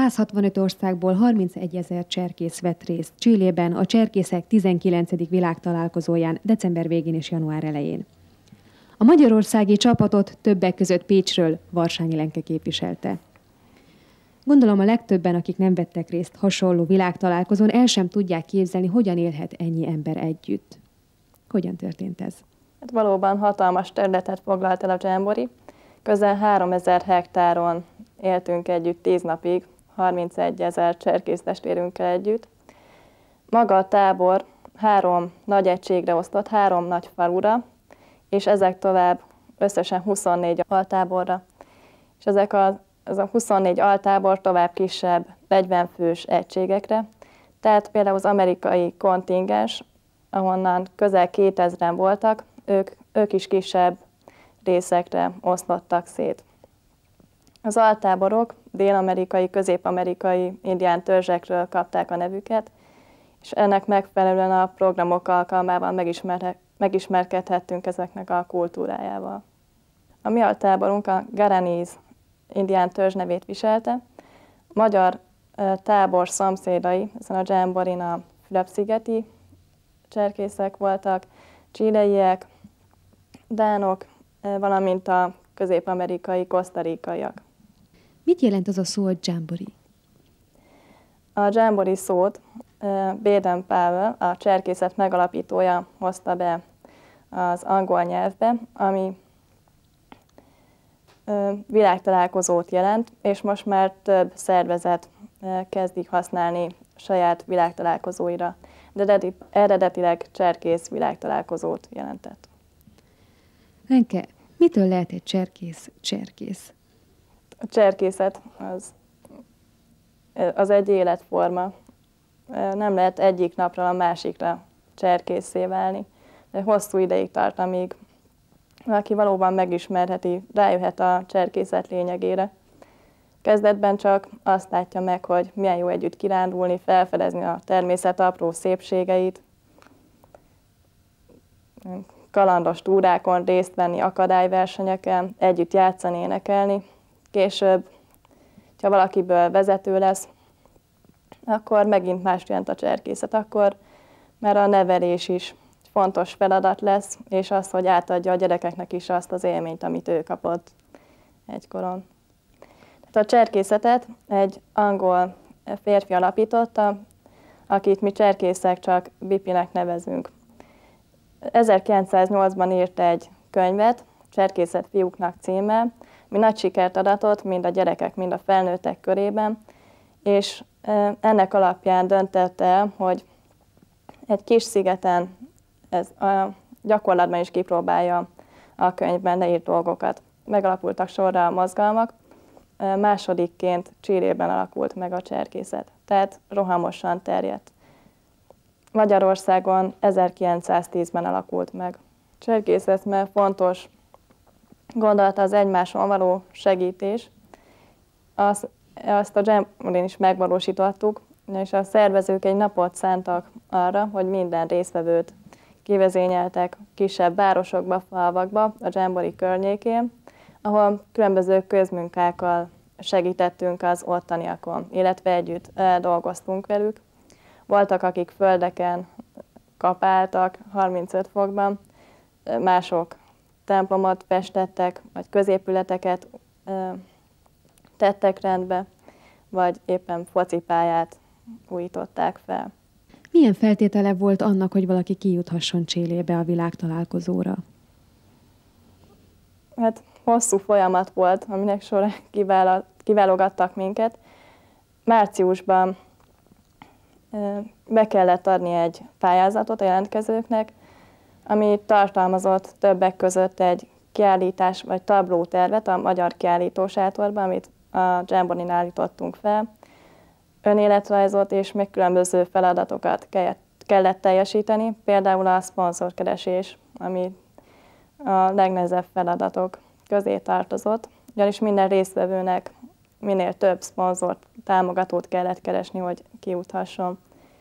165 országból 31 000 cserkész vett részt Chilében a cserkészek 19. világtalálkozóján december végén és január elején. A magyarországi csapatot többek között Pécsről Varsányi Lenke képviselte. Gondolom a legtöbben, akik nem vettek részt hasonló világtalálkozón, el sem tudják képzelni, hogyan élhet ennyi ember együtt. Hogyan történt ez? Hát valóban hatalmas területet foglalt el a Jamboree. Közel 3000 hektáron éltünk együtt 10 napig, 31 000 cserkésztestvérünkkel együtt. Maga a tábor 3 nagy egységre osztott, 3 nagy falura, és ezek tovább összesen 24 altáborra. És ez a 24 altábor tovább kisebb 40 fős egységekre. Tehát például az amerikai kontingens, ahonnan közel 2000-en voltak, ők is kisebb részekre oszlottak szét. Az altáborok dél-amerikai, közép-amerikai indián törzsekről kapták a nevüket, és ennek megfelelően a programok alkalmával megismerkedhettünk ezeknek a kultúrájával. A mi altáborunk a Guaranese indián törzs nevét viselte. A magyar tábor szomszédai ezen a Jamboreen a Fülöp-szigeti cserkészek voltak, chileiek, dánok, valamint a közép-amerikai, kosztarikaiak. Mit jelent az a szó, hogy Jamboree? A Jamboree szót Baden Powell, a cserkészet megalapítója hozta be az angol nyelvbe, ami világtalálkozót jelent, és most már több szervezet kezdik használni saját világtalálkozóira, de eredetileg cserkész világtalálkozót jelentett. Lenke, mitől lehet egy cserkész? A cserkészet az egy életforma. Nem lehet egyik napról a másikra cserkészé válni, de hosszú ideig tart, amíg valaki valóban megismerheti, rájöhet a cserkészet lényegére. Kezdetben csak azt látja meg, hogy milyen jó együtt kirándulni, felfedezni a természet apró szépségeit, kalandos túrákon részt venni, akadályversenyeken, együtt játszani, énekelni. Később, ha valakiből vezető lesz, akkor megint más jelent a cserkészet, akkor már a nevelés is fontos feladat lesz, és az, hogy átadja a gyerekeknek is azt az élményt, amit ő kapott egykoron. Tehát a cserkészetet egy angol férfi alapította, akit mi cserkészek csak Bipinek nevezünk. 1908-ban írt egy könyvet, Cserkészet fiúknak címmel, mi nagy sikert adatott mind a gyerekek, mind a felnőttek körében, és ennek alapján döntött el, hogy egy kis szigeten ez a gyakorlatban is kipróbálja a könyvben leírt dolgokat. Megalapultak sorra a mozgalmak, másodikként Chilében alakult meg a cserkészet, tehát rohamosan terjedt. Magyarországon 1910-ben alakult meg. Cserkészet, mert fontos gondolata az egymáson való segítés. Azt a Jamboreen is megvalósítottuk, és a szervezők egy napot szántak arra, hogy minden résztvevőt kivezényeltek kisebb városokba, falvakba, a Jamboree környékén, ahol különböző közmunkákkal segítettünk az ottaniakon, illetve együtt dolgoztunk velük. Voltak, akik földeken kapáltak 35 fokban, mások templomot festettek, vagy középületeket tettek rendbe, vagy éppen focipályát újították fel. Milyen feltétele volt annak, hogy valaki kijuthasson Chilébe a világtalálkozóra? Hát hosszú folyamat volt, aminek során kiválogattak minket. Márciusban be kellett adni egy pályázatot a jelentkezőknek, ami tartalmazott többek között egy kiállítás vagy tablótervet a Magyar Kiállítósátorban, amit a Jamboreen állítottunk fel, önéletrajzot és még különböző feladatokat kellett teljesíteni, például a szponzorkeresés, ami a legnehezebb feladatok közé tartozott, ugyanis minden résztvevőnek minél több szponzort, támogatót kellett keresni, hogy kijuthasson.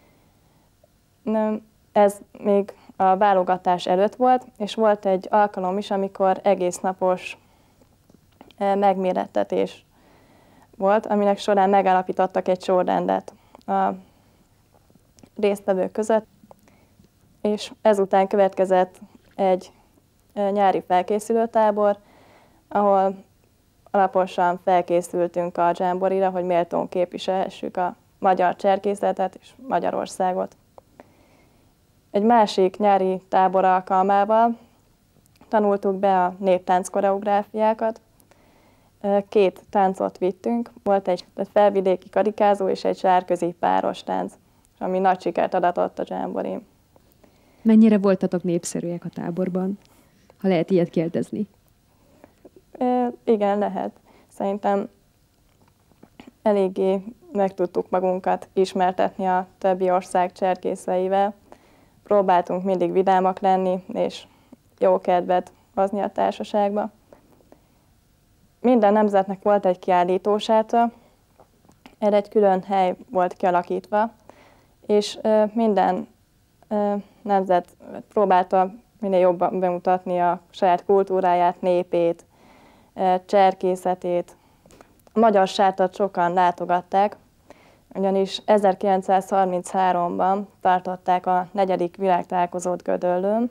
Ez még a válogatás előtt volt, és volt egy alkalom is, amikor egész napos megmérettetés volt, aminek során megállapítottak egy sorrendet a résztvevők között, és ezután következett egy nyári felkészülőtábor, ahol alaposan felkészültünk a dzsámborira, hogy méltón képviselhessük a magyar cserkészetet és Magyarországot. Egy másik nyári tábor alkalmával tanultuk be a néptánc koreográfiákat. 2 táncot vittünk, volt egy felvidéki karikázó és egy sárközi páros tánc, ami nagy sikert adatott a dzsámborin. Mennyire voltatok népszerűek a táborban, ha lehet ilyet kérdezni? Igen, lehet. Szerintem eléggé meg tudtuk magunkat ismertetni a többi ország cserkészeivel. Próbáltunk mindig vidámak lenni, és jó kedvet hozni a társaságba. Minden nemzetnek volt egy kiállítósátra, erre egy külön hely volt kialakítva, és minden nemzet próbálta minél jobban bemutatni a saját kultúráját, népét, cserkészetét. A magyar sátrat sokan látogatták, ugyanis 1933-ban tartották a 4. világtalálkozót Gödöllőn,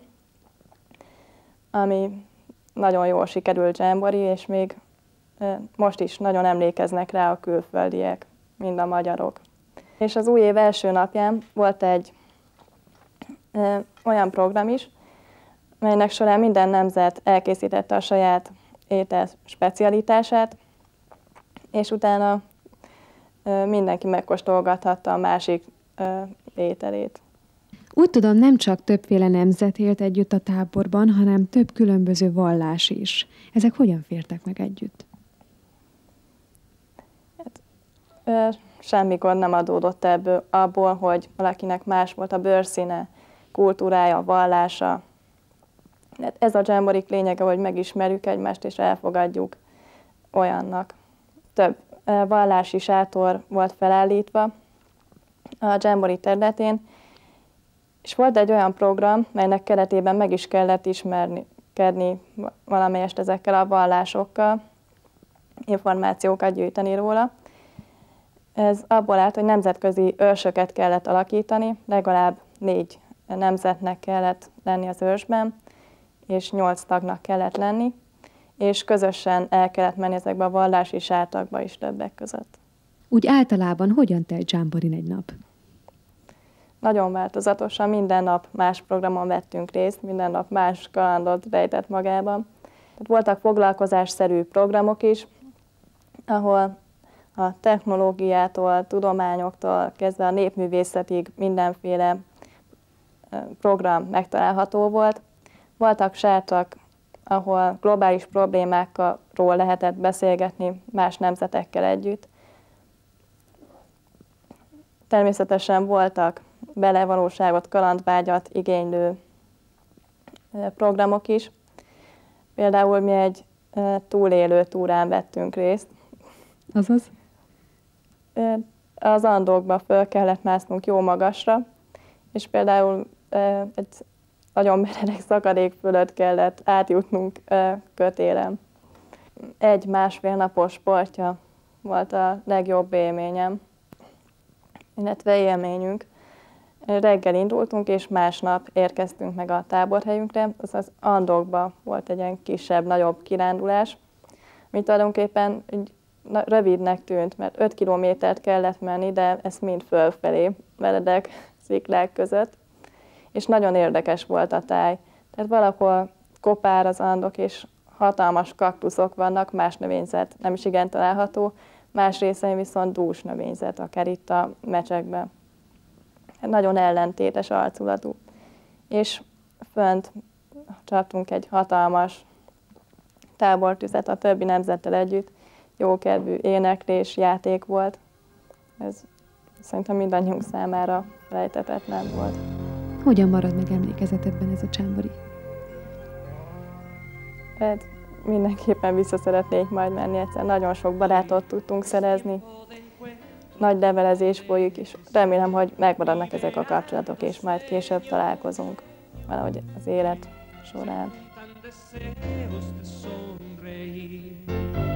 ami nagyon jól sikerült dzsámbori, és még most is nagyon emlékeznek rá a külföldiek, mind a magyarok. És az új év első napján volt egy olyan program is, melynek során minden nemzet elkészítette a saját étel specialitását, és utána mindenki megkóstolgathatta a másik ételét. Úgy tudom, nem csak többféle nemzet élt együtt a táborban, hanem több különböző vallás is. Ezek hogyan fértek meg együtt? Semmi gond nem adódott abból, hogy valakinek más volt a bőrszíne, kultúrája, vallása. Ez a dzsámborik lényege, hogy megismerjük egymást és elfogadjuk olyannak. Több vallási sátor volt felállítva a dzsámbori területén, és volt egy olyan program, melynek keretében meg is kellett ismerkedni valamelyest ezekkel a vallásokkal, információkat gyűjteni róla. Ez abból állt, hogy nemzetközi őrsöket kellett alakítani, legalább 4 nemzetnek kellett lenni az őrsben, és 8 tagnak kellett lenni, és közösen el kellett menni ezekbe a vallási sátorokba is többek között. Úgy általában hogyan telt dzsámborin egy nap? Nagyon változatosan, minden nap más programon vettünk részt, minden nap más kalandot rejtett magában. Tehát voltak foglalkozásszerű programok is, ahol a technológiától, tudományoktól kezdve a népművészetig mindenféle program megtalálható volt. Voltak sátok, ahol globális problémákról lehetett beszélgetni más nemzetekkel együtt. Természetesen voltak belevalóságot, kalandvágyat igénylő programok is. Például mi egy túlélő túrán vettünk részt. Azaz? Az Andokba föl kellett másznunk jó magasra, és például egy nagyon meredek szakadék fölött kellett átjutnunk kötélen. 1-1,5 napos sportja volt a legjobb élményem, illetve élményünk. Reggel indultunk, és másnap érkeztünk meg a táborhelyünkre, azaz Andokba volt egy ilyen kisebb, nagyobb kirándulás, ami tulajdonképpen rövidnek tűnt, mert 5 kilométert kellett menni, de ez mind fölfelé, meredek sziklák között, és nagyon érdekes volt a táj. Tehát valahol kopár az Andok, és hatalmas kaktuszok vannak, más növényzet nem is igen található, más részein viszont dús növényzet, akár itt a mecsekben. Nagyon ellentétes arculatú. És fönt csaptunk egy hatalmas tábortüzet a többi nemzettel együtt, jókedvű éneklés, játék volt. Ez szerintem mindannyiunk számára felejthetetlen volt. Hogyan marad meg emlékezetedben ez a dzsámbori? Hát mindenképpen vissza szeretnék majd menni egyszer. Nagyon sok barátot tudtunk szerezni. Nagy levelezés folyik, és remélem, hogy megmaradnak ezek a kapcsolatok, és majd később találkozunk valahogy az élet során.